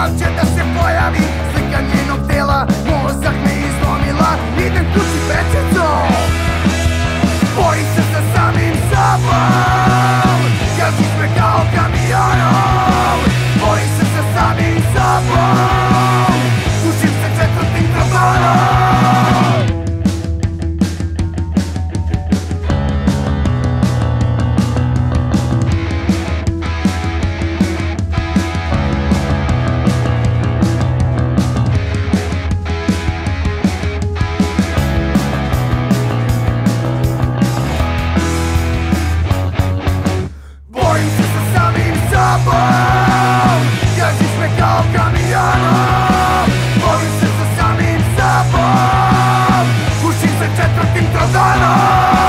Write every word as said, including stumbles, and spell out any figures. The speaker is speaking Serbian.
dan će da se pojavi slika njenog tela, mozak me izlomila, idem kući pečicom. Bori se sa samim sobom, gaziš me kao kamionom. Bori se sa samim sobom, gušim se četvrtim trobanom. Gaziš me kao kamionom, borim se sa samim sobom, gušim se četvrtim trodanom.